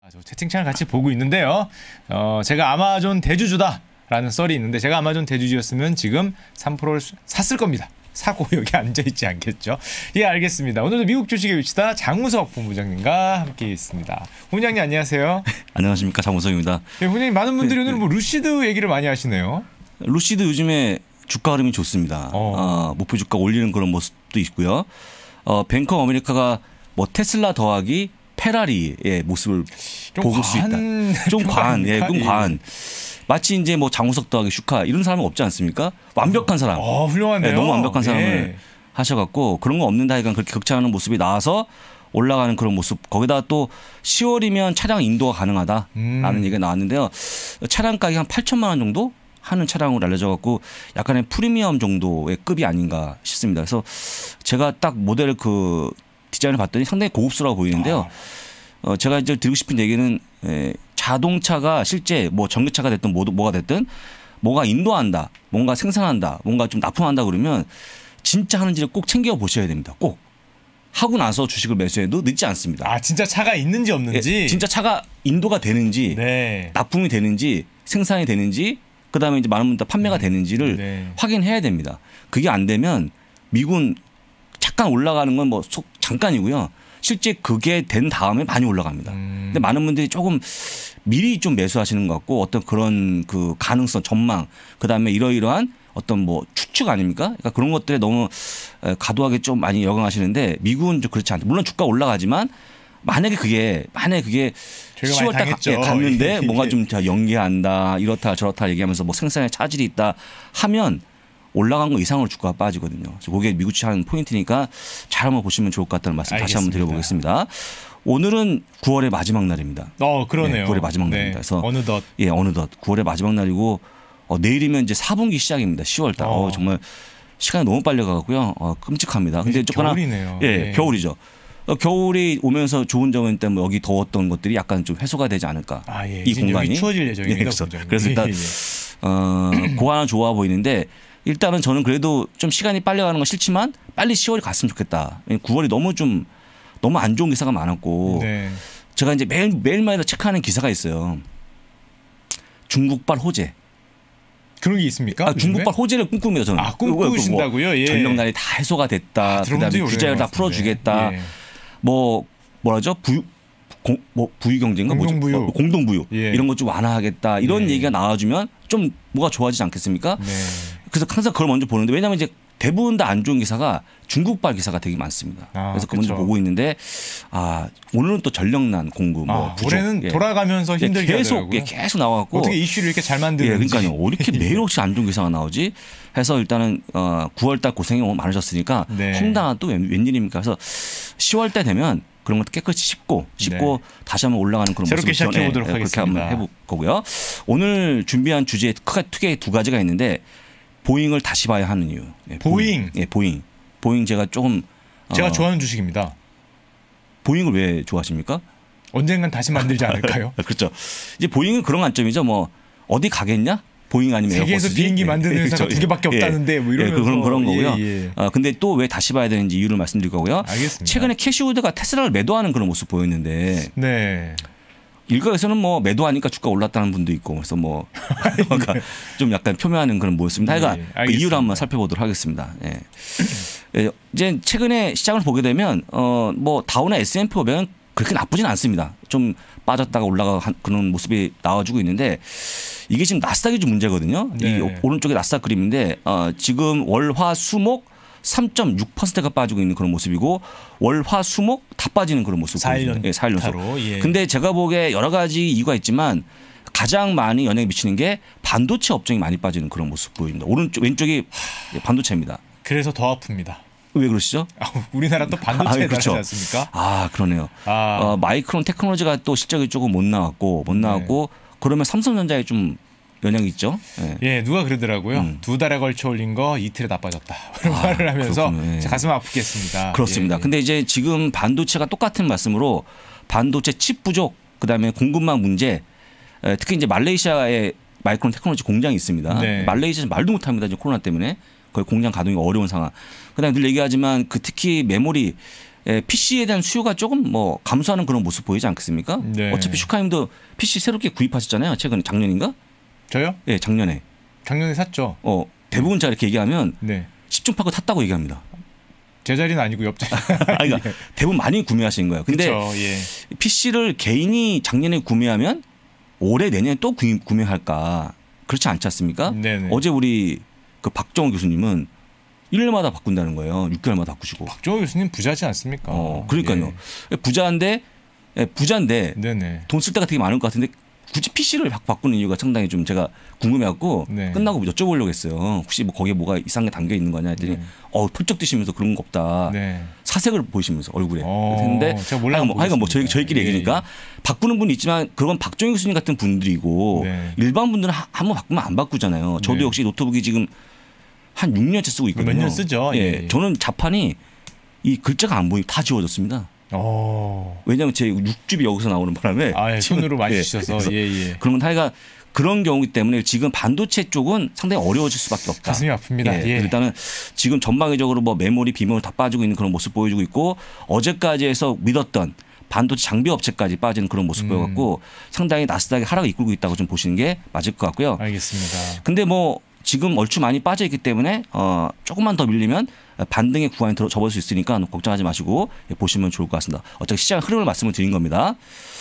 저 채팅창을 같이 보고 있는데요. 제가 아마존 대주주다라는 썰이 있는데 제가 아마존 대주주였으면 지금 3%를 샀을 겁니다. 사고 여기 앉아있지 않겠죠? 예, 알겠습니다. 오늘도 미국 주식의 위치다 장우석 본부장님과 함께 있습니다. 본부장님 안녕하세요. 안녕하십니까, 장우석입니다. 예, 본부장님 많은 분들이 오늘 뭐 루시드 얘기를 많이 하시네요. 루시드 요즘에 주가 흐름이 좋습니다. 목표 주가 올리는 그런 모습도 있고요. 뱅크 아메리카가 뭐 테슬라 더하기 페라리의 모습을 보일 수 있다. 좀 과한, 예, 좀 과한. 마치 이제 뭐 장우석 더하기 슈카 이런 사람은 없지 않습니까? 완벽한 사람. 훌륭하네요. 네, 너무 완벽한 사람을 하셔갖고 그런 거 없는 다이가 그렇게 극찬하는 모습이 나와서 올라가는 그런 모습. 거기다가 또 10월이면 차량 인도가 가능하다라는 얘기가 나왔는데요. 차량 가격이 한 8천만 원 정도 하는 차량으로 알려져갖고 약간의 프리미엄 정도의 급이 아닌가 싶습니다. 그래서 제가 딱 모델 그 디자인을 봤더니 상당히 고급스러워 보이는데요. 제가 이제 드리고 싶은 얘기는 자동차가 실제 뭐 전기차가 됐든 뭐가 됐든 뭐가 인도한다, 뭔가 생산한다, 뭔가 좀 납품한다 그러면 진짜 하는지를 꼭 챙겨 보셔야 됩니다. 꼭. 하고 나서 주식을 매수해도 늦지 않습니다. 아, 진짜 차가 있는지 없는지. 예, 진짜 차가 인도가 되는지, 네. 납품이 되는지, 생산이 되는지, 그다음에 이제 많은 분들 판매가 되는지를 확인해야 됩니다. 그게 안 되면 미군 잠깐 올라가는 건 뭐 잠깐이고요. 실제 그게 된 다음에 많이 올라갑니다. 근데 많은 분들이 조금 미리 좀 매수하시는 것 같고 어떤 그런 그 가능성, 전망, 그다음에 이러이러한 어떤 뭐 추측 아닙니까? 그러니까 그런 것들에 너무 과도하게 좀 많이 역응하시는데 미국은 좀 그렇지 않다. 물론 주가 올라가지만 만약에 그게 10월 달 갔는데 뭔가 좀 연기한다, 이렇다 저렇다 얘기하면서 뭐 생산에 차질이 있다 하면 올라간 거 이상으로 주가가 빠지거든요. 그래서 그게 미국 주식 하는 포인트니까 잘 한번 보시면 좋을 것 같다는 말씀 알겠습니다. 다시 한번 드려보겠습니다. 오늘은 9월의 마지막 날입니다. 그러네요. 네, 9월의 마지막 날입니다. 그래서 어느덧. 예, 어느덧 9월의 마지막 날이고 내일이면 이제 4분기 시작입니다. 10월 달. 정말 시간이 너무 빨리 가고요. 끔찍합니다. 근데 겨울이네요. 예, 겨울이죠. 겨울이 오면서 좋은 점은 일단 뭐 여기 더웠던 것들이 약간 좀 해소가 되지 않을까. 이 공간이 추워질 예정입니다. 그래서 일단 그거 하나 좋아 보이는데 일단은 저는 그래도 좀 시간이 빨리 가는 건 싫지만 빨리 10월이 갔으면 좋겠다. 9월이 너무 안 좋은 기사가 많았고 제가 이제 매일마다 체크하는 기사가 있어요. 중국발 호재. 그런 게 있습니까? 중국발 호재를 꿈꿉니다. 저는. 꿈꾸신다고요? 예. 전력난이 다 해소가 됐다. 그다음에 규제를 다 풀어주겠다. 뭐라죠? 부유 경제인가? 공동부유. 공동부유. 이런 것 좀 완화하겠다. 이런 얘기가 나와주면 좀 뭐가 좋아지지 않겠습니까? 그래서 항상 그걸 먼저 보는데 왜냐하면 이제 대부분 다 안 좋은 기사가 중국발 기사가 되게 많습니다. 그래서 그걸 먼저 보고 있는데 오늘은 또 전력난 공급 부족. 올해는 돌아가면서 힘들게 계속 나와갖고 어떻게 이슈를 이렇게 잘 만드는지. 그러니까요. 이렇게 매일 혹시 안 좋은 기사가 나오지? 해서 일단은 9월달 고생이 너무 많으셨으니까 험담은 또 웬일입니까? 그래서 10월달 되면 그런 것도 깨끗이 씹고 다시 한번 올라가는 그런 모습을 새롭게 시작해 보도록 하겠습니다. 그렇게 한번 해볼 거고요. 오늘 준비한 주제 크게 두 가지가 있는데 보잉을 다시 봐야 하는 이유. 보잉. 보잉 제가 조금 제가 좋아하는 주식입니다. 보잉을 왜 좋아하십니까? 언젠간 다시 만들지 않을까요? 그렇죠. 이제 보잉은 그런 관점이죠. 뭐 어디 가겠냐? 보잉 아니면 세계에서 비행기 만드는 회사가 두 개밖에 없다는데 뭐 이러면서 그런 거고요. 근데 또 왜 다시 봐야 되는지 이유를 말씀드릴 거고요. 알겠습니다. 최근에 캐시우드가 테슬라를 매도하는 그런 모습 보였는데 일각에서는 뭐 매도하니까 주가 올랐다는 분도 있고 그래서 뭐 좀 약간 표명하는 그런 모습입니다. 하여간 그 이유를 한번 살펴보도록 하겠습니다. 이제 최근에 시장을 보게 되면 뭐 다우나 S&P 500은 그렇게 나쁘진 않습니다. 좀 빠졌다가 올라가 그런 모습이 나와주고 있는데 이게 지금 나스닥이 좀 문제거든요. 이 오른쪽에 나스닥 그림인데 지금 월화수목 3.6%가 빠지고 있는 그런 모습이고 월화수목 다 빠지는 그런 모습. 4일 연속. 근데 제가 보기에 여러 가지 이유가 있지만 가장 많이 영향을 미치는 게 반도체 업종이 많이 빠지는 그런 모습 보입니다. 왼쪽이 반도체입니다. 그래서 더 아픕니다. 왜 그러시죠? 우리나라 또 반도체에 그렇죠. 나가지 않습니까? 그러네요. 마이크론 테크놀로지가 또 실적이 조금 못 나왔고 그러면 삼성전자에 좀 영향이 있죠. 누가 그러더라고요. 2달에 걸쳐 올린 거 이틀에 다 빠졌다. 그런 말을 하면서 가슴 아프겠습니다. 그렇습니다. 근데 이제 지금 반도체가 똑같은 말씀으로 반도체 칩 부족, 그다음에 공급망 문제, 특히 이제 말레이시아에 마이크론 테크놀로지 공장이 있습니다. 말레이시아에서 말도 못합니다. 코로나 때문에 거의 공장 가동이 어려운 상황. 그다음에 늘 얘기하지만 특히 메모리 PC에 대한 수요가 조금 뭐 감소하는 그런 모습 보이지 않겠습니까? 네. 어차피 슈카님도 PC 새롭게 구입하셨잖아요. 최근 작년인가? 저요? 네, 작년에. 작년에 샀죠. 대부분 자 이렇게 얘기하면 10중 팔고 탔다고 얘기합니다. 제 자리는 아니고 옆자리. 그러니까 대부분 많이 구매하시는 거예요. 근데 그쵸, PC를 개인이 작년에 구매하면 올해 내년에 또 구매할까? 그렇지 않지 않습니까? 네네. 어제 우리 그 박정호 교수님은 1년마다 바꾼다는 거예요. 6개월마다 바꾸시고. 박정호 교수님 부자지 않습니까? 그러니까요. 부자인데 네네. 돈 쓸 때가 되게 많을 것 같은데 굳이 PC를 바꾸는 이유가 상당히 좀 제가 궁금해갖고 끝나고 여쭤보려고 했어요. 혹시 뭐 거기에 뭐가 이상하게 담겨 있는 거냐 했더니 펄쩍 뛰시면서 그런 거 없다. 사색을 보이시면서 얼굴에. 했는데 하여간 뭐 저희끼리 얘기니까 바꾸는 분이 있지만 그건 박정희 교수님 같은 분들이고 일반 분들은 한번 바꾸면 안 바꾸잖아요. 저도 역시 노트북이 지금 한 6년째 쓰고 있거든요. 몇 년 쓰죠. 저는 자판이 이 글자가 안 보이고 다 지워졌습니다. 왜냐하면 제 6집이 여기서 나오는 바람에 손으로 많이 쓰셔서 그러면 하여간 그런 경우이기 때문에 지금 반도체 쪽은 상당히 어려워질 수밖에 없다. 가슴이 아픕니다. 일단은 지금 전방위적으로 뭐 메모리 비메모리 다 빠지고 있는 그런 모습 보여주고 있고 어제까지 해서 믿었던 반도체 장비 업체까지 빠지는 그런 모습 보여갖고 상당히 나스닥이 하락을 이끌고 있다고 좀 보시는 게 맞을 것 같고요. 알겠습니다. 근데 뭐 지금 얼추 많이 빠져 있기 때문에 조금만 더 밀리면 반등의 구간에 접을 수 있으니까 걱정하지 마시고 보시면 좋을 것 같습니다. 어차피 시장 흐름을 말씀을 드린 겁니다.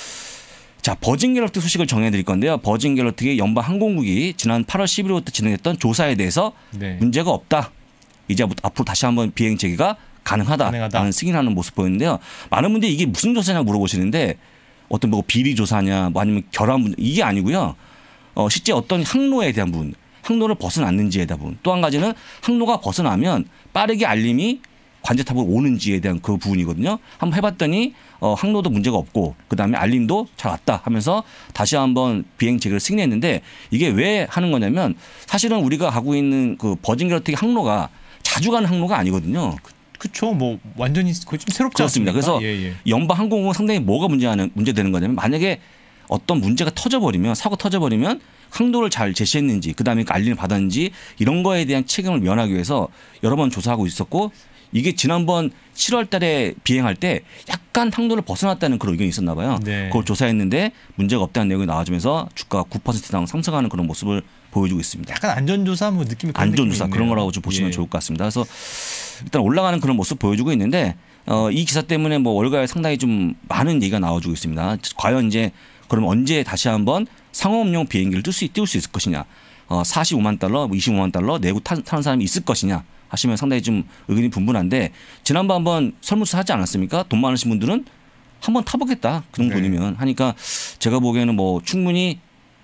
자, 버진 갤럭틱 소식을 정해드릴 건데요. 버진 갤럭틱의 연방 항공국이 지난 8월 11일부터 진행했던 조사에 대해서 문제가 없다. 이제 앞으로 다시 한번 비행 재개가 가능하다라는 승인하는 모습 보이는데요. 많은 분들이 이게 무슨 조사냐 물어보시는데 어떤 뭐 비리 조사냐 뭐 아니면 결함 문제 이게 아니고요. 실제 어떤 항로에 대한 부분. 항로를 벗어났는지에 대한 부분. 또 한 가지는 항로가 벗어나면 빠르게 알림이 관제탑으로 오는지에 대한 그 부분이거든요. 한번 해봤더니 항로도 문제가 없고 그다음에 알림도 잘 왔다 하면서 다시 한번 비행 재개를 승인했는데 이게 왜 하는 거냐면 사실은 우리가 가고 있는 그 버진 갤럭틱 항로가 자주 가는 항로가 아니거든요. 그렇죠. 뭐 완전히 거의 좀 새롭지 그렇습니다. 않습니까? 그래서 연방 항공은 상당히 뭐가 문제되는 거냐면 만약에 어떤 문제가 터져버리면 사고 터져버리면 항로를 잘 제시했는지 그다음에 알림을 받았는지 이런 거에 대한 책임을 면하기 위해서 여러 번 조사하고 있었고 이게 지난번 7월 달에 비행할 때 약간 항로를 벗어났다는 그런 의견이 있었나 봐요. 그걸 조사했는데 문제가 없다는 내용이 나와주면서 주가가 9% 이상 상승하는 그런 모습을 보여주고 있습니다. 약간 안전조사 뭐 느낌이 안전조사 그런 거라고 좀 보시면 좋을 것 같습니다. 그래서 일단 올라가는 그런 모습 보여주고 있는데 이 기사 때문에 뭐 월가에 상당히 좀 많은 얘기가 나와주고 있습니다. 과연 이제 그럼 언제 다시 한번 상업용 비행기를 띄울 수 있을 것이냐. 45만 달러, 25만 달러 내고 타는 사람이 있을 것이냐 하시면 상당히 좀 의견이 분분한데 지난번 한번 설문조사 하지 않았습니까? 돈 많으신 분들은 한번 타보겠다. 그 정도면 하니까 제가 보기에는 뭐 충분히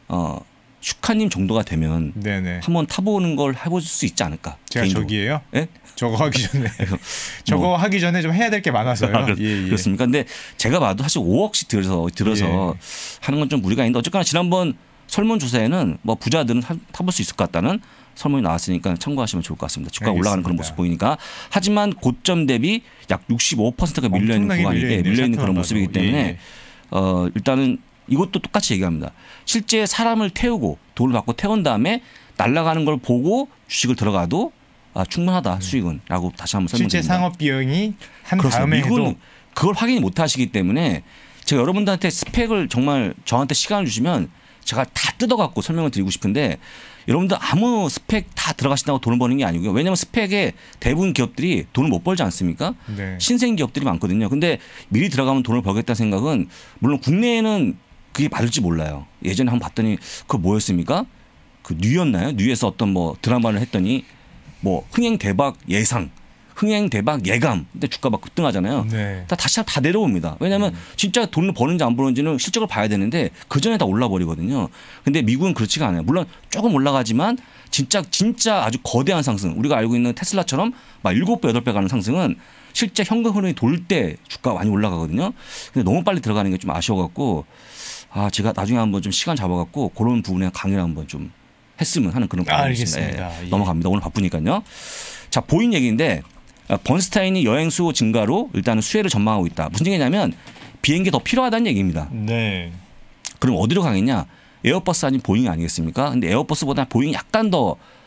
슈카님 정도가 되면 한번 타보는 걸 해볼 수 있지 않을까. 제가 개인적으로. 저기예요? 네? 저거 하기 전에 저거 하기 전에 좀 해야 될 게 많아서요. 그렇습니까? 근데 제가 봐도 사실 5억씩 들어서 하는 건 좀 무리가 있는데 어쨌거나 지난번 설문조사에는 뭐 부자들은 타볼 수 있을 것 같다는 설문이 나왔으니까 참고하시면 좋을 것 같습니다. 주가가 올라가는 그런 모습 보이니까. 하지만 고점 대비 약 65%가 밀려있는 구간인데 밀려있는 그런 모습이기 때문에 일단은 이것도 똑같이 얘기합니다. 실제 사람을 태우고 돈을 받고 태운 다음에 날아가는 걸 보고 주식을 들어가도 충분하다 수익은 라고 다시 한번 설명드립니다. 실제 상업 비용이 한 다음에 해도 그걸 확인 못 하시기 때문에 제가 여러분들한테 스펙을 정말 저한테 시간을 주시면 제가 다 뜯어갖고 설명을 드리고 싶은데 여러분들 아무 스펙 다 들어가신다고 돈을 버는 게 아니고요. 왜냐하면 스펙에 대부분 기업들이 돈을 못 벌지 않습니까? 신생 기업들이 많거든요. 근데 미리 들어가면 돈을 벌겠다는 생각은 물론 국내에는 그게 맞을지 몰라요. 예전에 한번 봤더니 그거 뭐였습니까? 그 뉴였나요? 뉴에서 어떤 뭐 드라마를 했더니 뭐 흥행 대박 예상, 흥행 대박 예감. 근데 주가 막 급등하잖아요. 다시 다 내려옵니다. 왜냐하면 진짜 돈을 버는지 안 버는지는 실적을 봐야 되는데 그 전에 다 올라버리거든요. 근데 미국은 그렇지가 않아요. 물론 조금 올라가지만 진짜 아주 거대한 상승. 우리가 알고 있는 테슬라처럼 막 7배, 8배 가는 상승은 실제 현금 흐름이 돌 때 주가가 많이 올라가거든요. 근데 너무 빨리 들어가는 게 좀 아쉬워갖고 제가 나중에 한번 좀 시간 잡아갖고 그런 부분에 강의를 한번 좀 했으면 하는 그런 바람이 있습니다. 넘어갑니다. 오늘 바쁘니까요. 자, 보잉 얘기인데 번스타인이 여행 수요 증가로 일단은 수혜를 전망하고 있다. 무슨 얘기냐면 비행기 더 필요하다는 얘기입니다. 그럼 어디로 가겠냐? 에어버스 아닌 보잉이 아니겠습니까? 근데 에어버스보다 보잉이 약간 더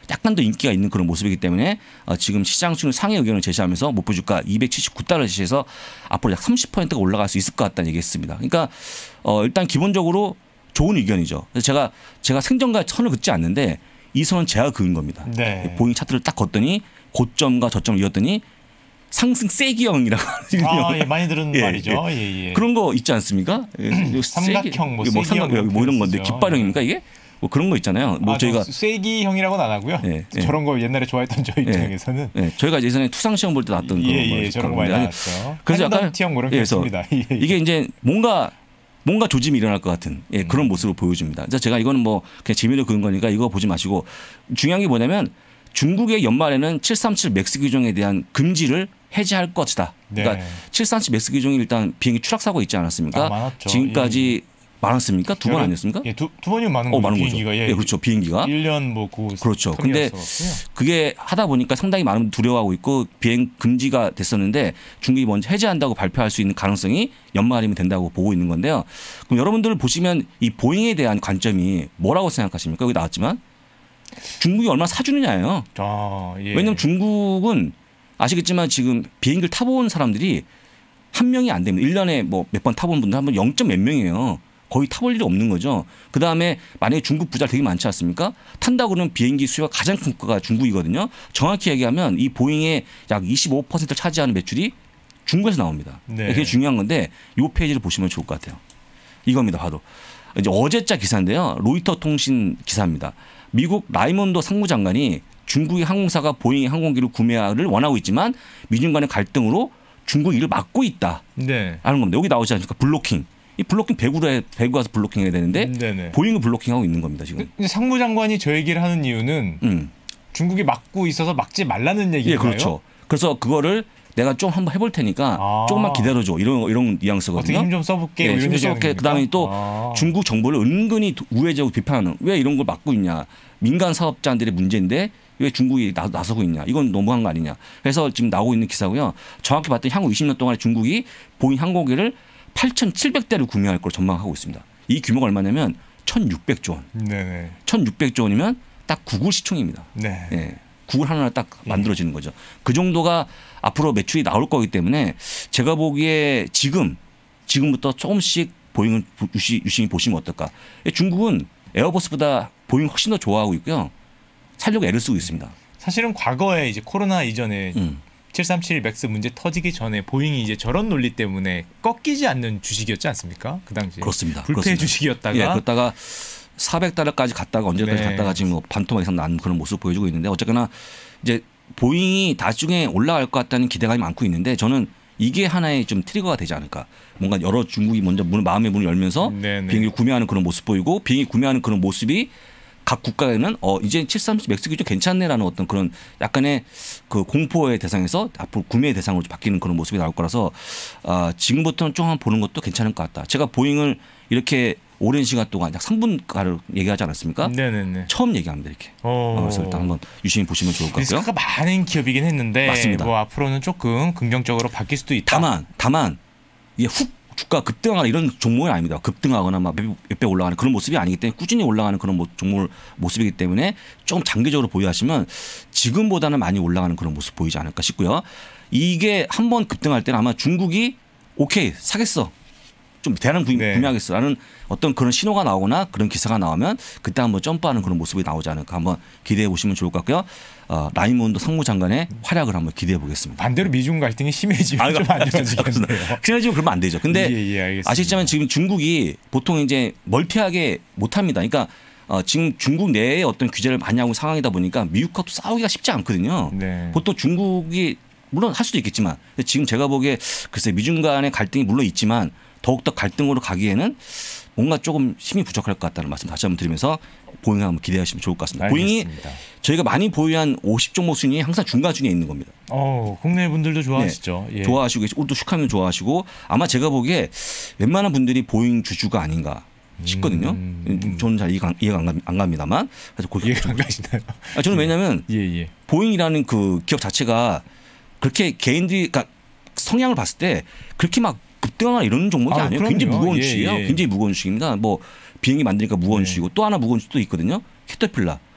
약간 더 인기가 있는 그런 모습이기 때문에 지금 시장 수익 상회 의견을 제시하면서 목표 주가 279달러를 제시해서 앞으로 약 30%가 올라갈 수 있을 것 같다는 얘기했습니다. 그러니까 일단 기본적으로 좋은 의견이죠. 그래서 제가 생전과 선을 긋지 않는데 이 선은 제가 그은 겁니다. 네. 보잉 차트를 딱 걷더니 고점과 저점을 이었더니 상승 세기형이라고 하는 예, 많이 들은 말이죠. 예. 그런 거 있지 않습니까? 삼각형, 삼각형 뭐 이런 건데 깃발형입니까 이게? 뭐 그런 거 있잖아요. 뭐 저희가 쐐기형이라고는 안 하고요. 저런 거 옛날에 좋아했던 저희 입장에서는. 저희가 예전에 투상 시험 볼 때 나왔던 그런 거. 저런 거 많이 나왔죠. 그래서 약간 T형 그런 게 있습니다. 이게 이제 뭔가 조짐이 일어날 것 같은 그런 모습을 보여줍니다. 그래서 제가 이거는 뭐 그냥 재미로 그은 거니까 이거 보지 마시고 중요한 게 뭐냐면 중국의 연말에는 737 맥스 기종에 대한 금지를 해제할 것이다. 그러니까 737 맥스 기종이 일단 비행기 추락 사고 있지 않았습니까? 많았죠. 지금까지 많았습니까? 두 번 아니었습니까? 두 번이면 많은 거죠. 많은 비행기가. 거죠. 그렇죠. 비행기가 1년 뭐 그렇죠. 근데 그게 하다 보니까 상당히 많은 분들이 두려워하고 있고 비행 금지가 됐었는데 중국이 먼저 해제한다고 발표할 수 있는 가능성이 연말이면 된다고 보고 있는 건데요. 그럼 여러분들 보시면 이 보잉에 대한 관점이 뭐라고 생각하십니까? 여기 나왔지만 중국이 얼마나 사주느냐예요. 왜냐하면 중국은 아시겠지만 지금 비행기를 타본 사람들이 한 명이 안 됩니다. 1년에 뭐 몇 번 타본 분들 한 번 0. 몇 명이에요. 거의 타볼 일이 없는 거죠. 그다음에 만약에 중국 부자 되게 많지 않습니까? 탄다 그러면 비행기 수요가 가장 큰 국가가 중국이거든요. 정확히 얘기하면 이 보잉의 약 25%를 차지하는 매출이 중국에서 나옵니다. 그게 중요한 건데 이 페이지를 보시면 좋을 것 같아요. 이겁니다. 바로. 이제 어제자 기사인데요. 로이터 통신 기사입니다. 미국 라이몬도 상무장관이 중국의 항공사가 보잉 항공기를 구매를 원하고 있지만 미중 간의 갈등으로 중국이 이를 막고 있다. 하는 겁니다. 여기 나오지 않습니까? 블로킹. 이 블로킹 배구 가서 블로킹해야 되는데 보잉을 블로킹하고 있는 겁니다. 지금. 상무장관이 저 얘기를 하는 이유는 중국이 막고 있어서 막지 말라는 얘기인가요? 그렇죠. 그래서 그거를 내가 좀 한번 해볼 테니까 조금만 기다려줘. 이런 뉘앙스거든요. 어떻게 힘 좀 써볼게. 이런 힘 써볼게. 그다음에 또 중국 정부를 은근히 우회적으로 비판하는 왜 이런 걸 막고 있냐. 민간 사업자들의 문제인데 왜 중국이 나서고 있냐. 이건 너무한 거 아니냐. 그래서 지금 나오고 있는 기사고요. 정확히 봤더니 향후 20년 동안에 중국이 보잉 항공기를 8,700대를 구매할 걸 전망하고 있습니다. 이 규모가 얼마냐면 1,600조 원. 1,600조 원이면 딱 구글 시총입니다. 구글 하나 딱 만들어지는 거죠. 그 정도가 앞으로 매출이 나올 거기 때문에 제가 보기에 지금부터 조금씩 보잉을 유심히 보시면 어떨까. 중국은 에어버스보다 보잉 훨씬 더 좋아하고 있고요. 살려고 애를 쓰고 있습니다. 사실은 과거에 이제 코로나 이전에 737 맥스 문제 터지기 전에 보잉이 이제 저런 논리 때문에 꺾이지 않는 주식이었지 않습니까? 그 당시에. 그렇습니다. 불패 주식이었다가. 그러다가 400달러까지 갔다가 언제까지 갔다가 지금 뭐 반토막 이상 난 그런 모습 보여주고 있는데 어쨌거나 이제 보잉이 나중에 올라갈 것 같다는 기대감이 많고 있는데 저는 이게 하나의 좀 트리거가 되지 않을까. 뭔가 여러 중국이 먼저 마음의 문을 열면서 비행기를 구매하는 그런 모습 보이고 비행기 구매하는 그런 모습이 각 국가에는 이제 737 맥스 기종 괜찮네라는 어떤 그런 약간의 그 공포의 대상에서 앞으로 구매의 대상으로 바뀌는 그런 모습이 나올 거라서 지금부터는 좀 한번 보는 것도 괜찮을 것 같다. 제가 보잉을 이렇게 오랜 시간 동안 약 3분가를 얘기하지 않았습니까? 처음 얘기합니다 이렇게. 그래서 일단 한번 유심히 보시면 좋을 것 같고요. 리스크가 많은 기업이긴 했는데 맞습니다. 뭐 앞으로는 조금 긍정적으로 바뀔 수도 있다. 다만 이게 훅 주가 급등하거나 이런 종목은 아닙니다. 급등하거나 막 몇배 올라가는 그런 모습이 아니기 때문에 꾸준히 올라가는 그런 종목 모습이기 때문에 좀 장기적으로 보유하시면 지금보다는 많이 올라가는 그런 모습 보이지 않을까 싶고요. 이게 한번 급등할 때는 아마 중국이 오케이 사겠어. 좀 대량 구매하겠어라는 어떤 그런 신호가 나오거나 그런 기사가 나오면 그때 한번 점프하는 그런 모습이 나오지 않을까 한번 기대해 보시면 좋을 것 같고요. 라이몬도 상무장관의 활약을 한번 기대해 보겠습니다. 반대로 미중 갈등이 심해지면 좀 안 좋아지겠네요. 심해지면 그러면 안 되죠. 근데 아시겠지만 지금 중국이 보통 이제 멀티하게 못합니다. 그러니까 지금 중국 내에 어떤 규제를 많이 하고 상황이다 보니까 미국하고도 싸우기가 쉽지 않거든요. 보통 중국이 물론 할 수도 있겠지만 지금 제가 보기에 글쎄 미중 간의 갈등이 물론 있지만 더욱더 갈등으로 가기에는 뭔가 조금 힘이 부족할 것 같다는 말씀 다시 한번 드리면서 보잉을 한번 기대하시면 좋을 것 같습니다. 보잉이 저희가 많이 보유한 50종목 순위에 항상 중간순위에 있는 겁니다. 국내 분들도 좋아하시죠. 좋아하시고 또 슈카님 좋아하시고 아마 제가 보기에 웬만한 분들이 보잉 주주가 아닌가 싶거든요. 저는 잘 이해가 안 갑니다만. 그래서 이해가 안 가시나요? 저는 왜냐하면 보잉이라는 그 기업 자체가 그렇게 개인들이 그러니까 성향을 봤을 때 그렇게 막 급등하거나 이런 종목이 아니에요. 그럼요. 굉장히 무거운 주식이에요. 굉장히 무거운 주식입니다. 뭐 비행기 만드니까 무거운 주식이고 또 하나 무거운 주식도 있거든요. 캐터필라.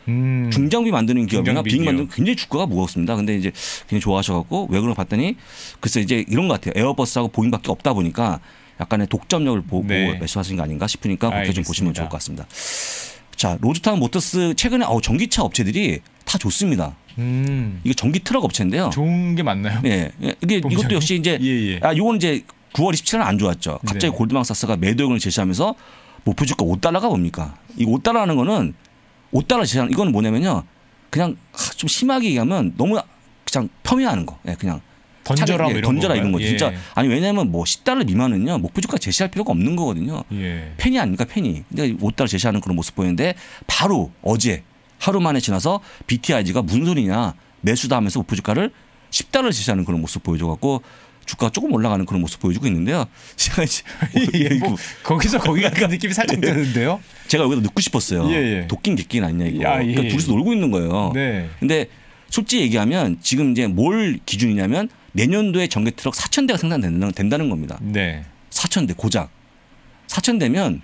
중장비 만드는 기업이나 중장비 비행기 만드는 굉장히 주가가 무겁습니다. 근데 이제 굉장히 좋아하셔갖고 왜 그런가 봤더니 글쎄 이제 이런 것 같아요. 에어버스하고 보잉밖에 없다 보니까 약간의 독점력을 보고 네. 매수하신 거 아닌가 싶으니까 그렇게 좀 보시면 좋을 것 같습니다. 자, 로즈타운 모터스 최근에 전기차 업체들이 다 좋습니다. 이거 전기 트럭 업체인데요. 좋은 게 맞나요? 예. 이것도 역시 이제 요건 이제 9월 27일은 안 좋았죠. 갑자기 네. 골드만삭스가 매도 의견을 제시하면서 목표 주가 5달러가 뭡니까? 이 5달러라는 거는 5달러 제시하는 이건 뭐냐면요. 그냥 좀 심하게 얘기하면 너무 그냥 폄훼하는 거. 예, 그냥 던져라 이런 던져라 건가요? 이런 거죠. 진짜 아니 왜냐하면 뭐 10달러 미만은요 목표 주가 제시할 필요가 없는 거거든요. 펜이 아닙니까 펜이. 근데 5달러 제시하는 그런 모습 보이는데 바로 어제 하루 만에 지나서 BTIG가 무슨 소리냐 매수다 하면서 목표 주가를 10달러 제시하는 그런 모습 보여줘갖고 주가가 조금 올라가는 그런 모습 보여주고 있는데요. 제가 뭐 거기서 거기 같은 느낌이 살짝 드는데요. 제가 여기다 넣고 싶었어요. 도끼는 객기는 아니냐 이거. 그러니까 둘이서 놀고 있는 거예요. 네. 근데 솔직히 얘기하면 지금 이제 뭘 기준이냐면 내년도에 전기 트럭 4,000대가 생산된다는 겁니다. 네. 4,000대 고작 4,000대면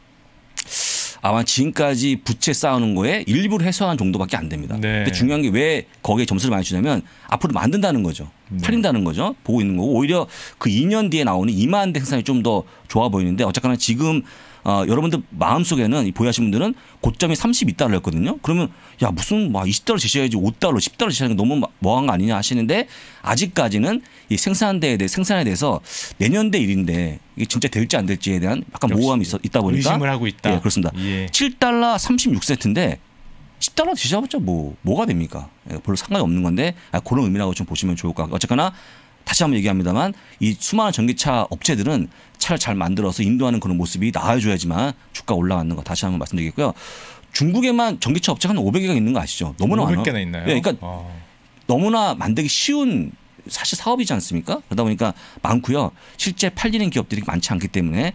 아마 지금까지 부채 쌓아놓은 거에 일부를 해소한 정도밖에 안 됩니다. 네. 근데 중요한 게 왜 거기에 점수를 많이 주냐면 앞으로 만든다는 거죠. 팔린다는 거죠. 보고 있는 거고 오히려 그 2년 뒤에 나오는 2만 대 생산이 좀 더 좋아 보이는데 어쨌거나 지금 여러분들 마음속에는 보유하신 분들은 고점이 32달러였거든요. 그러면 야 무슨 20달러 제시해야지 5달러 10달러 제시하는 게 너무 뭐한 거 아니냐 하시는데 아직까지는 이 생산에 대해서 내년대 일인데 이게 진짜 될지 안 될지에 대한 약간 모호함이 있다 보니까 의심을 하고 있다. 예, 그렇습니다. 7달러 36센트인데 10달러 제시해봤자 뭐가 됩니까? 별로 상관이 없는 건데 그런 의미라고 좀 보시면 좋을 것 같고 어쨌거나 다시 한번 얘기합니다만 이 수많은 전기차 업체들은 차를 잘 만들어서 인도하는 그런 모습이 나와줘야지만 주가 올라가는 거 다시 한번 말씀드리겠고요. 중국에만 전기차 업체가 한 500개가 있는 거 아시죠? 너무나 500개나 있나요? 네, 그러니까 너무나 만들기 쉬운 사실 사업이지 않습니까? 그러다 보니까 많고요. 실제 팔리는 기업들이 많지 않기 때문에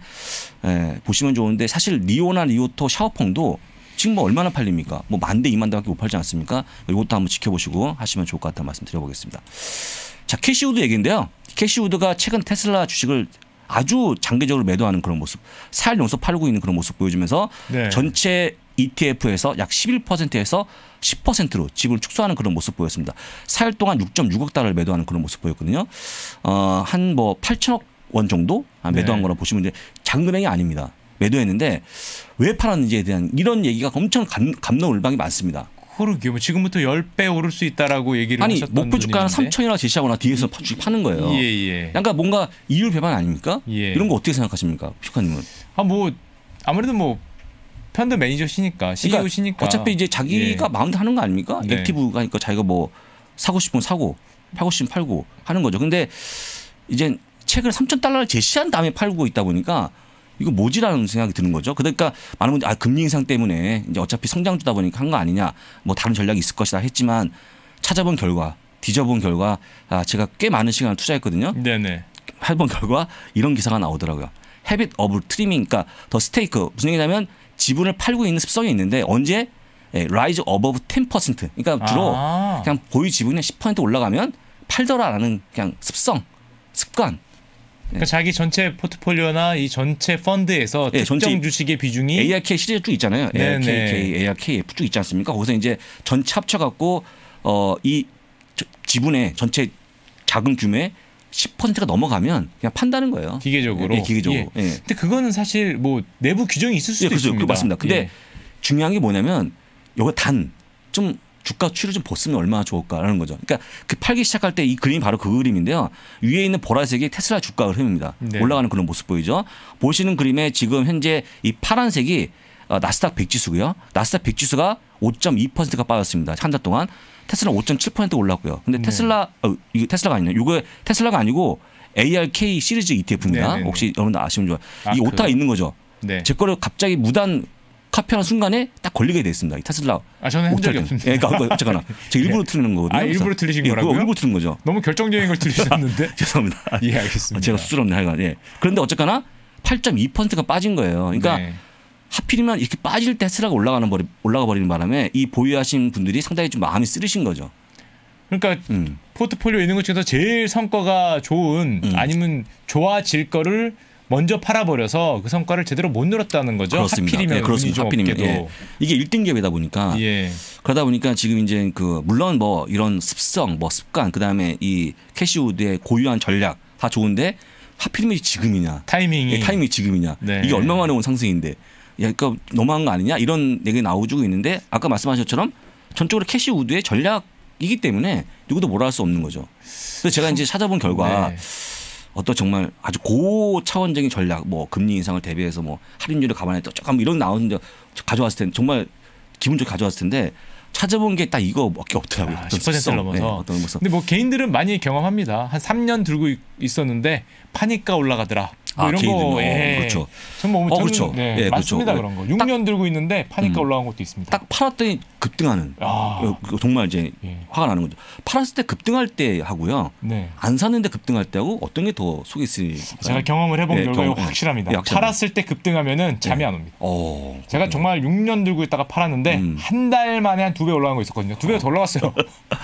보시면 좋은데 사실 리오나 리오토 샤오펑도 지금 뭐 얼마나 팔립니까? 뭐 10,000대 20,000대밖에 못 팔지 않습니까? 이것도 한번 지켜보시고 하시면 좋을 것 같다는 말씀 드려보겠습니다. 자, 캐시우드 얘기인데요. 캐시우드가 최근 테슬라 주식을 아주 장기적으로 매도하는 그런 모습, 4일 연속 팔고 있는 그런 모습 보여주면서 전체 ETF에서 약 11%에서 10%로 지분을 축소하는 그런 모습 보였습니다. 4일 동안 6.6억 달러를 매도하는 그런 모습 보였거든요. 한 뭐 8천억 원 정도 매도한 거라 보시면 이제 작은 금액이 아닙니다. 매도했는데 왜 팔았는지에 대한 이런 얘기가 엄청 갑론을박이 많습니다. 그러게요. 뭐 지금부터 10배 오를 수 있다라고 얘기를 하셨던 목표 주가는 3천이라고 제시하거나 뒤에서 주식 파는 거예요. 그러니까 뭔가 이율 배반 아닙니까? 이런 거 어떻게 생각하십니까? 퓨카님은? 아무래도 뭐 펀드 매니저시니까 CEO시니까 그러니까 어차피 이제 자기가 마음대로 하는 거 아닙니까? 액티브가 하니까 자기가 뭐 사고 싶으면 사고 팔고 싶으면 팔고 하는 거죠. 근데 이제 최근에 3,000달러를 제시한 다음에 팔고 있다 보니까 이거 뭐지라는 생각이 드는 거죠. 그러니까 많은 분들이 금리 인상 때문에 이제 어차피 성장주다 보니까 한 거 아니냐, 뭐 다른 전략이 있을 것이다 했지만 찾아본 결과, 뒤져본 결과 제가 꽤 많은 시간을 투자했거든요. 네네. 해본 결과 이런 기사가 나오더라고요. Habit of trimming, 그러니까 더 스테이크 무슨 얘기냐면 지분을 팔고 있는 습성이 있는데 언제 rise above 10%, 그러니까 주로 그냥 보유 지분이 10% 올라가면 팔더라라는 그냥 습관. 그러니까 자기 전체 포트폴리오나 이 전체 펀드에서 특정 주식의 비중이 ARK 시리즈 쭉 있잖아요. ARK, ARKF 쭉 있지 않습니까? 거기서 이제 전체 합쳐갖고 이 지분의 전체 자금 규모의 10%가 넘어가면 그냥 판다는 거예요. 기계적으로. 기계적으로. 근데 그거는 사실 뭐 내부 규정이 있을 수도 있습니다. 맞습니다. 근데 중요한 게 뭐냐면 이거 좀 주가 추이를 좀 보으면 얼마나 좋을까라는 거죠. 그러니까 그 팔기 시작할 때 이 그림이 바로 그 그림인데요. 위에 있는 보라색이 테슬라 주가 흐름입니다. 올라가는 그런 모습 보이죠. 보시는 그림에 지금 현재 이 파란색이 나스닥 100 지수고요. 나스닥 100 지수가 5.2%가 빠졌습니다. 한 달 동안. 테슬라 5.7% 올랐고요. 근데 이게 테슬라가 아니네요. 이거 테슬라가 아니고 ARK 시리즈 ETF입니다. 혹시 여러분들 아시면 좋아요. 이 오타가 있는 거죠. 제 거를 갑자기 무단 카피하는 순간에 딱 걸리게 됐습니다. 이 테슬라. 저는 한 적이 없습니다. 그러니까 어쨌거나 제가 일부러 틀리는 거거든요. 일부러 틀리신 거라고요? 일부러 틀린 거죠. 너무 결정적인 걸 틀리셨는데. 죄송합니다. 알겠습니다. 제가 쑥스럽네요. 하여간. 그런데 어쨌거나 8.2%가 빠진 거예요. 그러니까 하필이면 이렇게 빠질 때 테슬라가 올라가 버리는 바람에 이 보유하신 분들이 상당히 좀 마음이 쓰리신 거죠. 그러니까 포트폴리오에 있는 것 중에서 제일 성과가 좋은 아니면 좋아질 거를 먼저 팔아버려서 그 성과를 제대로 못 누렸다는 거죠. 그렇습니다. 하필이면 네, 그렇습니다. 하필이면 예. 이게 1등 기업이다 보니까 그러다 보니까 지금 이제 그 물론 뭐 이런 습성, 뭐 습관, 그다음에 이 캐시우드의 고유한 전략 다 좋은데 하필이면 지금이냐, 타이밍이 지금이냐, 이게 얼마 만에 온 상승인데, 야, 그러니까 너무한 거 아니냐 이런 얘기 나오고 있는데 아까 말씀하신 것처럼 전적으로 캐시우드의 전략이기 때문에 누구도 뭐라 할 수 없는 거죠. 그래서 제가 이제 찾아본 결과. 어떤 정말 아주 고차원적인 전략, 뭐 금리 인상을 대비해서 뭐 할인율을 감안했다, 조금 이런 나오는데 가져왔을 텐데 정말 기분 좋게 가져왔을 텐데 찾아본 게 딱 이거밖에 없더라고요. 10%를 넘어서. 네, 어떤 근데 뭐 개인들은 많이 경험합니다. 한 3년 들고 있었는데 파니까 올라가더라. 뭐 이런 거. 그렇죠. 정말 그렇죠. 네, 맞습니다. 그렇죠. 그런 거. 6년 들고 있는데 파니까 올라간 것도 있습니다. 딱 팔았더니 급등하는. 정말 이제 화가 나는 거죠. 팔았을 때 급등할 때 하고요. 안 샀는데 급등할 때 하고 어떤 게 더 속이 쓰일까요? 제가 경험을 해본 결과 이거 확실합니다. 팔았을 때 급등하면면 잠이 안 옵니다. 제가 정말 6년 들고 있다가 팔았는데 한 달 만에 한 2배 올라간 거 있었거든요. 2배가 더 올라갔어요.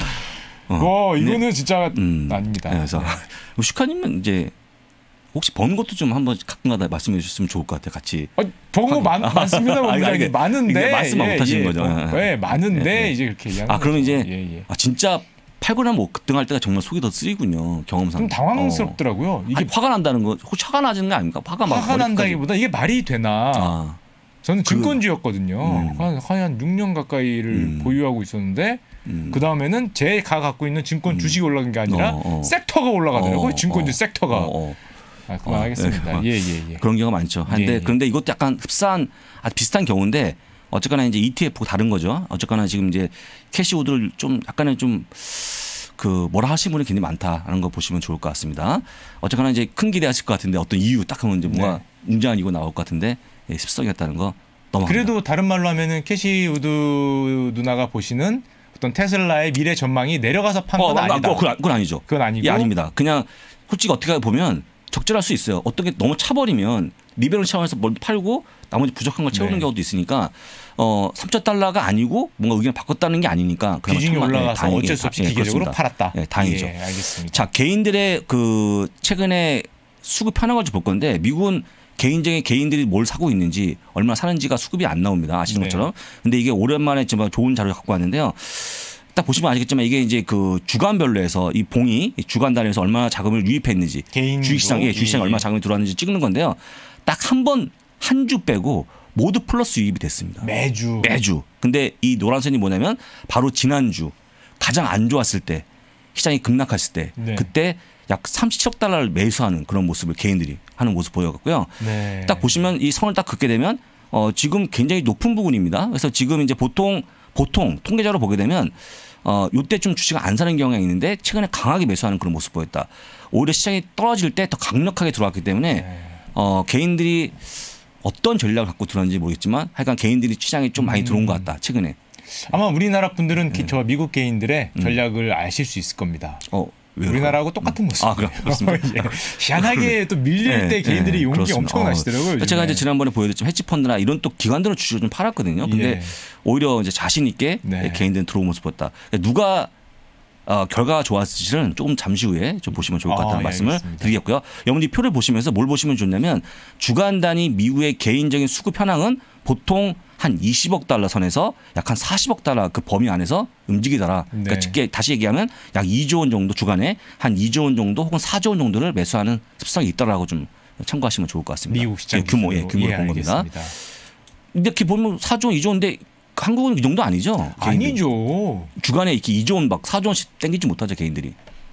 이거는 진짜 아닙니다. 그래서 슈카님은 이제 혹시 번 것도 좀 한번 가끔가다 말씀해 주셨으면 좋을 것 같아요. 같이. 번 거 많습니다. 많은데 말씀만 못 하시는 거죠. 많은데 이제 그렇게 얘기하는 그러면 이제 진짜 팔고 나면 급등할 때가 정말 속이 더 쓰이군요. 경험상. 좀 당황스럽더라고요. 이게 화가 난다는 거, 혹시 화가 나지는 거 아닙니까? 화가 난다기보다 이게 말이 되나. 저는 증권주였거든요. 한 6년 가까이를 보유하고 있었는데 그 다음에는 제가 갖고 있는 증권 주식이 올라간 게 아니라 섹터가 올라가더라고요. 증권주 섹터가. 그만하겠습니다. 그런 경우가 많죠. 그런데 이것도 약간 흡사한 비슷한 경우인데 어쨌거나 이제 ETF 다른 거죠. 어쨌거나 지금 이제 캐시우드를 좀 약간의 좀 그 뭐라 하시는 분이 굉장히 많다라는 거 보시면 좋을 것 같습니다. 어쨌거나 이제 큰 기대하실 것 같은데 어떤 이유 딱 하면 이제 뭔가 웅장한 이유가 나올 것 같은데 습성이었다는 거 넘어갑니다. 그래도 다른 말로 하면은 캐시우드 누나가 보시는 어떤 테슬라의 미래 전망이 내려가서 판 건 아니다. 그건 아니죠. 그건 아니고. 예, 아닙니다. 그냥 솔직히 어떻게 보면 적절할 수 있어요. 어떤 게 너무 차버리면 리베럴 차원에서 뭘 팔고 나머지 부족한 걸 채우는 경우도 있으니까 3,000달러가 아니고 뭔가 의견을 바꿨다는 게 아니니까 비중이 올라가서 어쩔 수 없이 기계적으로 팔았다. 다행이죠. 알겠습니다. 자, 개인들의 그 최근에 수급 편한 걸 좀 볼 건데 미국은 개인들이 뭘 사고 있는지 얼마나 사는지가 수급이 안 나옵니다. 아시는 것처럼. 근데 이게 오랜만에 정말 좋은 자료를 갖고 왔는데요. 딱 보시면 아시겠지만 이게 이제 그 주간별로 해서 이 봉이 주간 단위에서 얼마나 자금을 유입했는지 주식시장에 얼마나 자금이 들어왔는지 찍는 건데요. 딱 한 주 빼고 모두 플러스 유입이 됐습니다. 매주. 근데 이 노란선이 뭐냐면 바로 지난주 가장 안 좋았을 때 시장이 급락했을 때 그때 약 37억 달러를 매수하는 그런 모습을 개인들이 하는 모습 보여갖고요. 딱 보시면 이 선을 딱 긋게 되면 지금 굉장히 높은 부분입니다. 그래서 지금 이제 보통 통계적으로 보게 되면 요때쯤 주식을 안 사는 경우가 있는데 최근에 강하게 매수하는 그런 모습 보였다. 오히려 시장이 떨어질 때 더 강력하게 들어왔기 때문에 개인들이 어떤 전략을 갖고 들어왔는지 모르겠지만 하여간 개인들이 시장에 좀 많이 들어온 것 같다. 최근에. 아마 우리나라 분들은 저 미국 개인들의 전략을 아실 수 있을 겁니다. 우리나라하고 똑같은 모습. 그렇습니다. 희한하게 또 밀릴 때 개인들이 용기 엄청 나시더라고요. 제가 이제 지난번에 보여드렸지만 헤지펀드나 이런 또 기관들은 주식을 좀 팔았거든요. 근데 오히려 이제 자신 있게 개인들은 들어온 모습 보였다. 누가 결과가 좋았을지는 조금 잠시 후에 좀 보시면 좋을 것 같다는 말씀을 알겠습니다. 드리겠고요. 여러분들이 표를 보시면서 뭘 보시면 좋냐면 주간 단위 미국의 개인적인 수급 현황은 보통 한 20억 달러 선에서 약 한 40억 달러 그 범위 안에서 움직이더라. 그러니까 쉽게 다시 얘기하면 약 2조 원 정도 주간에 한 2조 원 정도 혹은 4조 원 정도를 매수하는 습성이 있다라고 좀 참고하시면 좋을 것 같습니다. 미국 시장 규모를 본 겁니다. 이렇게 보면 4조 원, 2조인데 한국은 이 정도 아니죠? 개인들이. 아니죠. 주간에 이렇게 2조 원 막 4조 원씩 땡기지 못하죠 개인들이.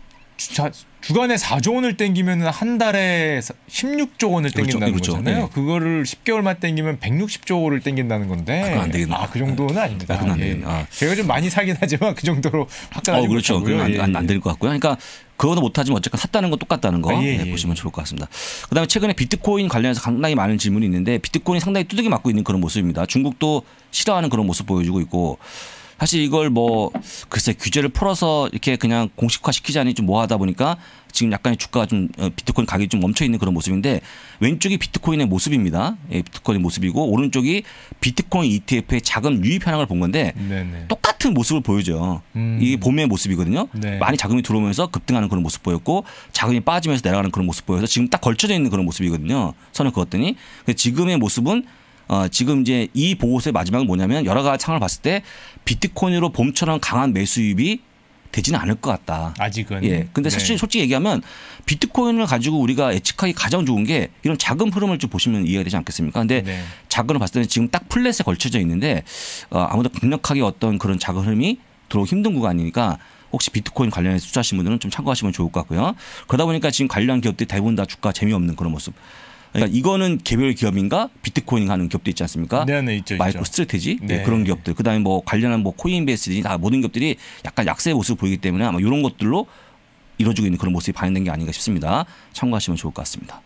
주간에 4조 원을 땡기면 한 달에 16조 원을 땡긴다는 거잖아요. 그거를 10개월만 땡기면 160조를 땡긴다는 건데. 그건 안 되겠네. 그 정도는 아닙니다. 그건 안 되겠네. 제가 좀 많이 사긴 하지만 그 정도로 확장하지 그렇죠. 못하고요. 안 될 것 같고요. 그러니까 그거도 못하지만 어쨌든 샀다는 건 똑같다는 거 보시면 좋을 것 같습니다. 그다음에 최근에 비트코인 관련해서 상당히 많은 질문이 있는데 비트코인이 상당히 두들겨 맞고 있는 그런 모습입니다. 중국도 싫어하는 그런 모습 보여주고 있고 사실 이걸 뭐 글쎄 규제를 풀어서 이렇게 그냥 공식화 시키자니 좀 뭐하다 보니까 지금 약간의 주가가 좀 비트코인 가격이 좀 멈춰 있는 그런 모습인데 왼쪽이 비트코인의 모습입니다. 예, 비트코인의 모습이고 오른쪽이 비트코인 ETF의 자금 유입 현황을 본 건데 네네. 똑같은 모습을 보여줘요. 이게 봄의 모습이거든요. 네. 많이 자금이 들어오면서 급등하는 그런 모습 보였고 자금이 빠지면서 내려가는 그런 모습 보여서 지금 딱 걸쳐져 있는 그런 모습이거든요. 선을 그었더니 지금의 모습은 지금 이제 이 보고서의 마지막은 뭐냐면 여러 가지 상황을 봤을 때 비트코인으로 봄처럼 강한 매수 유입이 되지는 않을 것 같다. 아직은. 예. 근데 사실 솔직히 얘기하면 비트코인을 가지고 우리가 예측하기 가장 좋은 게 이런 자금 흐름을 좀 보시면 이해가 되지 않겠습니까? 근데 자금을 봤을 때는 지금 딱 플랫에 걸쳐져 있는데 아무래도 강력하게 어떤 그런 자금 흐름이 들어오기 힘든 구간이니까 혹시 비트코인 관련해서 투자하신 분들은 좀 참고하시면 좋을 것 같고요. 그러다 보니까 지금 관련 기업들이 대부분 다 주가 재미없는 그런 모습. 그러니까 이거는 개별 기업인가 비트코인 하는 기업도 있지 않습니까? 네, 있죠. 마이크로 스트래테지 네. 그런 기업들. 그다음에 뭐 관련한 뭐 코인베이스들이 다 모든 기업들이 약간 약세의 모습을 보이기 때문에 아마 이런 것들로 이루어지고 있는 그런 모습이 반영된 게 아닌가 싶습니다. 참고하시면 좋을 것 같습니다.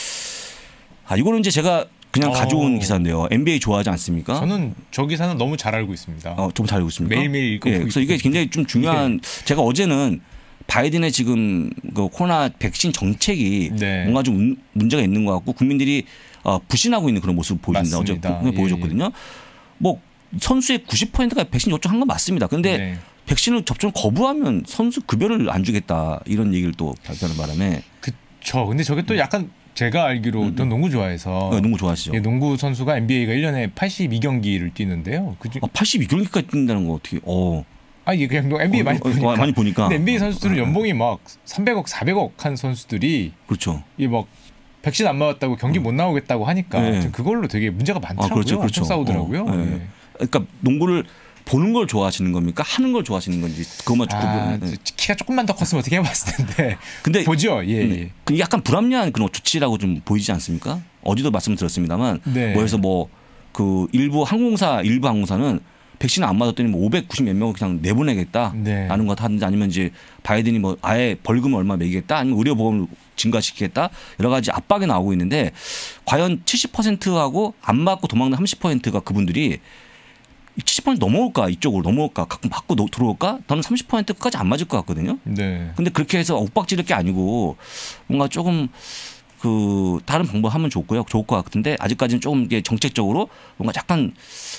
이거는 이제 제가 그냥 가져온 기사인데요. NBA 좋아하지 않습니까? 저는 저 기사는 너무 잘 알고 있습니다. 좀 잘 알고 있습니까? 매일매일 읽고 그래서 이게 굉장히 좀 중요한 제가 어제는 바이든의 지금 그 코로나 백신 정책이 뭔가 좀 문제가 있는 것 같고 국민들이 불신하고 있는 그런 모습을 보여준다. 어제 보여줬거든요. 뭐 선수의 90%가 백신 접종한 건 맞습니다. 그런데 백신을 접종 거부하면 선수 급여를 안 주겠다 이런 얘기를 또 발표하는 바람에. 그렇죠. 근데 저게 또 약간 제가 알기로 전 농구 좋아해서 농구 좋아하시죠. 농구 선수가 NBA가 1년에 82경기를 뛰는데요. 82경기까지 뛴다는 거 어떻게? 이게 그냥 NBA 많이 보니까. 근데 NBA 선수들은 연봉이 막 300억, 400억 한 선수들이 그렇죠. 이 막 백신 안 맞았다고 경기 못 나오겠다고 하니까 그걸로 되게 문제가 많더라고요. 그렇죠. 엄청 싸우더라고요. 그러니까 농구를 보는 걸 좋아하시는 겁니까? 하는 걸 좋아하시는 건지 그것만 조금 키가 조금만 더 컸으면 어떻게 해봤을 텐데. 근데 보죠. 약간 불합리한 그런 조치라고 좀 보이지 않습니까? 어제도 말씀드렸습니다만 뭐해서 뭐 그 일부 항공사는 백신을 안 맞았더니 뭐 590 몇 명을 그냥 내보내겠다라는 것 하든지 아니면 이제 바이든이 뭐 아예 벌금을 얼마 매기겠다 아니면 의료보험을 증가시키겠다 여러 가지 압박이 나오고 있는데 과연 70%하고 안 맞고 도망가는 30%가 그분들이 70% 넘어올까 이쪽으로 넘어올까 가끔 받고 들어올까 저는 30%까지 안 맞을 것 같거든요. 근데 그렇게 해서 옥박지를 게 아니고 뭔가 조금 그 다른 방법 하면 좋을 것 같은데 아직까지는 조금 이게 정책적으로 뭔가 약간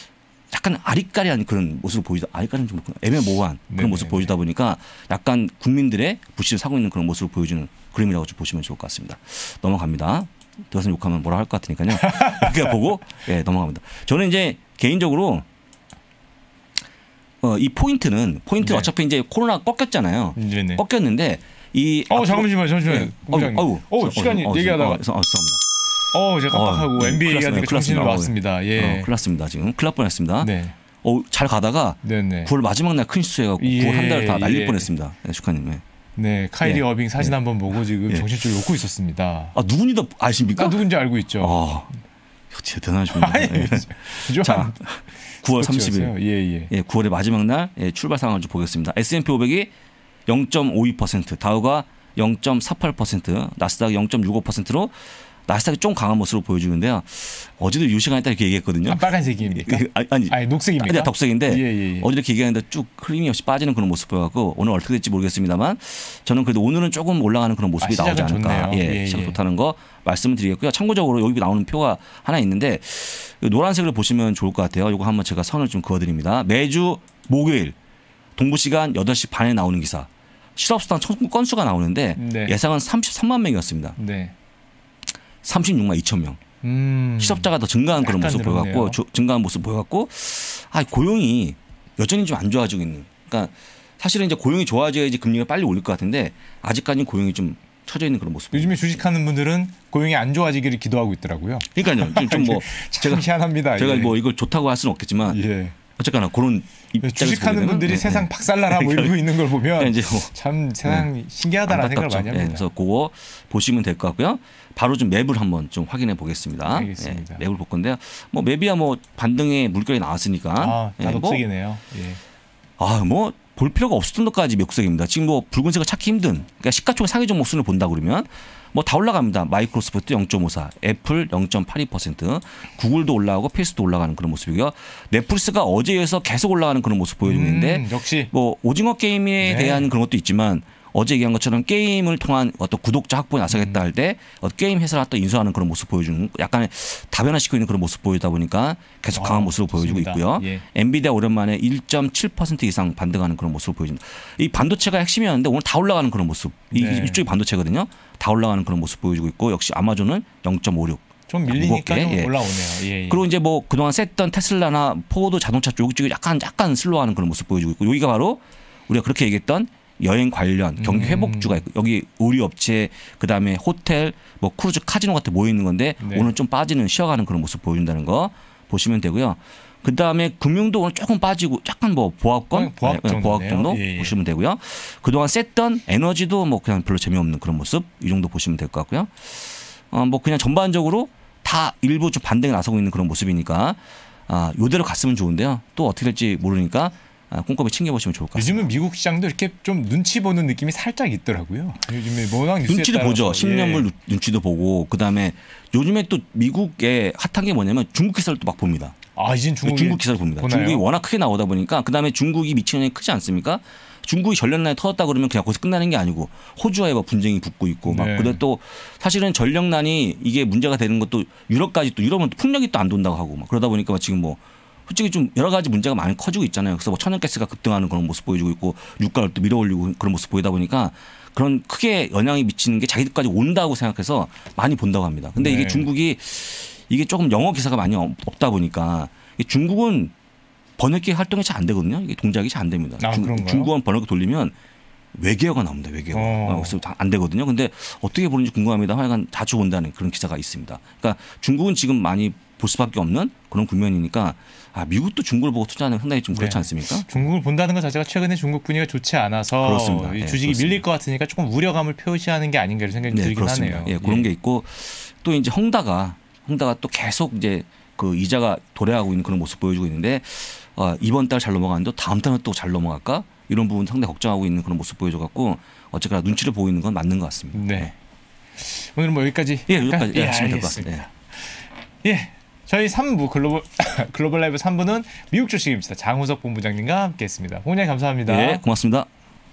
아리까리한 그런 모습을 보이다. 아리까리는 좀 애매모호한 그런 모습을 보여주다 보니까 약간 국민들의 불신을 사고 있는 그런 모습을 보여주는 그림이라고 좀 보시면 좋을 것 같습니다. 넘어갑니다. 들어서 욕하면 뭐라 할 것 같으니까요. 이렇게 보고 넘어갑니다. 저는 이제 개인적으로 이 포인트는 어차피 이제 코로나 꺾였잖아요. 꺾였는데 잠시만요. 시간이 얘기하다가 제가 깜빡하고 NBA 얘기하니까 정신이 왔습니다. 큰일 났습니다. 지금 큰일 날 뻔했습니다. 잘 가다가 9월 마지막 날 큰 실수해갖고 9월 한 달 다 날릴 뻔했습니다. 슈카님. 카이리 어빙 사진 한번 보고 지금 정신줄 놓고 있었습니다. 누군지 도 아십니까? 누군지 알고 있죠. 진짜 대단하십니다. 자, 9월 30일. 9월의 마지막 날 출발 상황을 좀 보겠습니다. S&P 500이 0.52%, 다우가 0.48%, 나스닥이 0.65%로 나스닥이 좀 강한 모습으로 보여주는데요. 어제도 이 시간에 딱 이렇게 얘기했거든요. 빨간색입니까? 아니 녹색입니까? 덕색인데 어제 이렇게 얘기했는데 쭉 흐름이 없이 빠지는 그런 모습 보여갖고 오늘 어떻게 될지 모르겠습니다만 저는 그래도 오늘은 조금 올라가는 그런 모습이 나오지 않을까. 시작 좋다는 거 말씀을 드리겠고요. 참고적으로 여기 나오는 표가 하나 있는데 노란색을 보시면 좋을 것 같아요. 이거 한번 제가 선을 좀 그어드립니다. 매주 목요일 동부 시간 8시 반에 나오는 기사. 실업수당 청구 건수가 나오는데 예상은 33만 명이었습니다. 36만 2천 명. 실업자가 더 증가한 그런 모습 보여갖고 증가한 모습 보여갖고 고용이 여전히 좀 안 좋아지고 있는. 그러니까 사실은 이제 고용이 좋아져야지 금리가 빨리 올릴 것 같은데 아직까지는 고용이 좀 처져 있는 그런 모습. 요즘에 주식하는 분들은 고용이 안 좋아지기를 기도하고 있더라고요. 그러니까요. 좀 뭐 제가 희한합니다. 제가 뭐 이걸 좋다고 할 수는 없겠지만 어쨌거나 그런 주식하는 분들이 세상 박살나라 뭐 이러고 있는 걸 보면 이제 참 세상 신기하다라는 생각을 많이 합니다. 그래서 그거 보시면 될 것 같고요. 바로 좀 맵을 한번 좀 확인해 보겠습니다. 알겠습니다. 맵을 볼 건데요. 뭐 맵이야 뭐 반등의 물결이 나왔으니까. 다 녹색이네요. 뭐 볼 필요가 없을 정도까지 녹색입니다. 지금 뭐 붉은색을 찾기 힘든. 그러니까 시가총액 상위 종목 순을 본다 그러면 뭐 다 올라갑니다. 마이크로소프트 0.54, 애플 0.82%, 구글도 올라가고 페이스도 올라가는 그런 모습이고요. 넷플릭스가 어제에서 계속 올라가는 그런 모습 보여주고 있는데 역시 뭐 오징어 게임에 대한 그런 것도 있지만 어제 얘기한 것처럼 게임을 통한 어떤 구독자 확보에 나서겠다 할 때 게임 회사를 또 인수하는 그런 모습 보여주는 약간의 다변화시키고 있는 그런 모습 보이다 보니까 계속 강한 모습을 보여주고 있고요. 예. 엔비디아 오랜만에 1.7% 이상 반등하는 그런 모습을 보여준다. 이 반도체가 핵심이었는데 오늘 다 올라가는 그런 모습. 이쪽이 반도체거든요. 다 올라가는 그런 모습 보여주고 있고 역시 아마존은 0.56. 좀 밀리니까 좀 올라오네요. 예. 그리고 이제 뭐 그동안 셌던 테슬라나 포드 자동차 쪽이 약간 슬로우하는 그런 모습 보여주고 있고 여기가 바로 우리가 그렇게 얘기했던 여행 관련 경기 회복주가 있고 여기 의류업체 그다음에 호텔 뭐 크루즈 카지노 같은 모여 있는 건데 오늘 좀 빠지는 쉬어가는 그런 모습 보여준다는 거 보시면 되고요. 그다음에 금융도 오늘 조금 빠지고 약간 뭐 보합 정도 보시면 되고요. 그동안 셌던 에너지도 뭐 그냥 별로 재미없는 그런 모습 이 정도 보시면 될 것 같고요. 뭐 그냥 전반적으로 다 일부 좀 반등에 나서고 있는 그런 모습이니까 요대로 갔으면 좋은데요. 또 어떻게 될지 모르니까 꼼꼼히 챙겨보시면 좋을 것 같습니다. 요즘은 미국 시장도 이렇게 좀 눈치 보는 느낌이 살짝 있더라고요. 요즘에 워낙 눈치도 보죠. 10년물 눈치도 보고 그다음에 요즘에 또 미국의 핫한 게 뭐냐면 중국 기사를 또 막 봅니다. 이젠 중국 기사를 봅니다. 보나요? 중국이 워낙 크게 나오다 보니까 그다음에 중국이 미치는 영향이 크지 않습니까? 중국이 전력난에 터졌다 그러면 그냥 거기서 끝나는 게 아니고 호주와의 뭐 분쟁이 붙고 있고 막 근데 또 사실은 전력난이 이게 문제가 되는 것도 유럽까지 또 유럽은 또 풍력이 또 안 돈다고 하고 막 그러다 보니까 지금 뭐 솔직히 좀 여러 가지 문제가 많이 커지고 있잖아요. 그래서 뭐 천연가스가 급등하는 그런 모습 보여주고 있고 유가를 또 밀어올리고 그런 모습 보이다 보니까 그런 크게 영향이 미치는 게 자기들까지 온다고 생각해서 많이 본다고 합니다. 근데 이게 중국이 이게 조금 영어 기사가 많이 없다 보니까 중국은 번역기 활동이 잘 안 되거든요. 이게 동작이 잘 안 됩니다. 중국은 번역기 돌리면 외계어가 나옵니다. 외계어. 그래서 안 되거든요. 근데 어떻게 보는지 궁금합니다. 하여간 자주 본다는 그런 기사가 있습니다. 그러니까 중국은 지금 많이 볼 수밖에 없는 그런 국면이니까 미국도 중국을 보고 투자하는 상당히 좀 그렇지 않습니까? 중국을 본다는 것 자체가 최근에 중국 분위기가 좋지 않아서 그렇습니다. 주식이 그렇습니다. 밀릴 것 같으니까 조금 우려감을 표시하는 게 아닌가 이런 생각이 들긴 그렇습니다. 하네요. 그런 게 있고 또 이제 헝다가 또 계속 이제 그 이자가 도래하고 있는 그런 모습 보여주고 있는데 이번 달 잘 넘어가는데 다음 달은 또 잘 넘어갈까? 이런 부분 상당히 걱정하고 있는 그런 모습 보여줘갖고 어쨌거나 눈치를 보고 있는 건 맞는 것 같습니다. 네. 오늘은 뭐 여기까지. 여기까지 하시면 될 것 같습니다. 저희 3부 글로벌 라이브 3부는 미국 주식입니다. 장우석 본부장님과 함께했습니다. 본부장님 감사합니다. 네, 고맙습니다.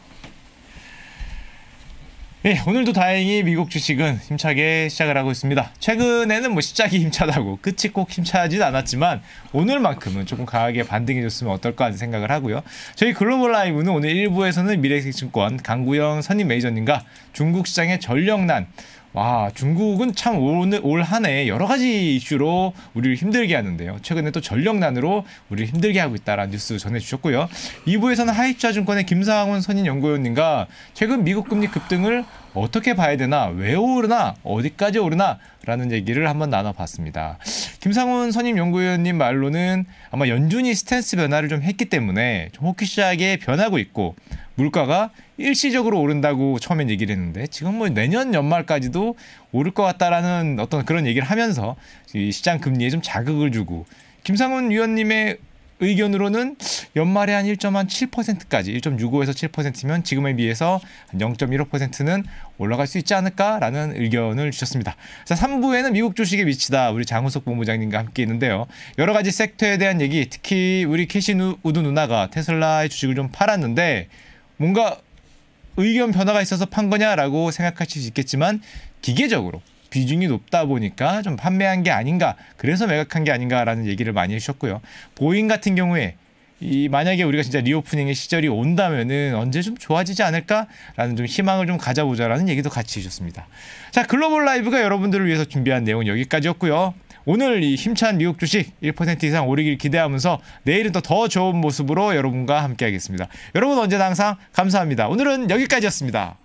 오늘도 다행히 미국 주식은 힘차게 시작을 하고 있습니다. 최근에는 뭐 시작이 힘차다고 끝이 꼭 힘차진 않았지만 오늘만큼은 조금 강하게 반등해줬으면 어떨까 하는 생각을 하고요. 저희 글로벌 라이브는 오늘 1부에서는 미래에셋증권 강구영 선임 매니저님과 중국 시장의 전력난 중국은 참 올 한 해 여러 가지 이슈로 우리를 힘들게 하는데요. 최근에 또 전력난으로 우리를 힘들게 하고 있다라는 뉴스 전해주셨고요. 2부에서는 하이투자증권의 김상훈 선임연구위원님과 최근 미국 금리 급등을 어떻게 봐야 되나, 왜 오르나, 어디까지 오르나 라는 얘기를 한번 나눠봤습니다. 김상훈 선임연구위원님 말로는 아마 연준이 스탠스 변화를 좀 했기 때문에 좀 호키시하게 변하고 있고 물가가 일시적으로 오른다고 처음엔 얘기를 했는데 지금 뭐 내년 연말까지도 오를 것 같다라는 어떤 그런 얘기를 하면서 이 시장 금리에 좀 자극을 주고 김상훈 위원님의 의견으로는 연말에 한 1.7%까지 1.65에서 7%면 지금에 비해서 한 0.15%는 올라갈 수 있지 않을까라는 의견을 주셨습니다. 자, 3부에는 미국 주식에 미치다 우리 장우석 본부장님과 함께 있는데요. 여러 가지 섹터에 대한 얘기, 특히 우리 캐시 우드 누나가 테슬라의 주식을 좀 팔았는데 뭔가 의견 변화가 있어서 판 거냐라고 생각하실 수 있겠지만 기계적으로 비중이 높다 보니까 좀 판매한 게 아닌가, 그래서 매각한 게 아닌가라는 얘기를 많이 해주셨고요. 보잉 같은 경우에 만약에 우리가 진짜 리오프닝의 시절이 온다면은 언제 좀 좋아지지 않을까라는 좀 희망을 좀 가져보자라는 얘기도 같이 해주셨습니다. 자, 글로벌 라이브가 여러분들을 위해서 준비한 내용은 여기까지였고요. 오늘 이 힘찬 미국 주식 1% 이상 오르길 기대하면서 내일은 또 더 좋은 모습으로 여러분과 함께하겠습니다. 여러분 언제나 항상 감사합니다. 오늘은 여기까지였습니다.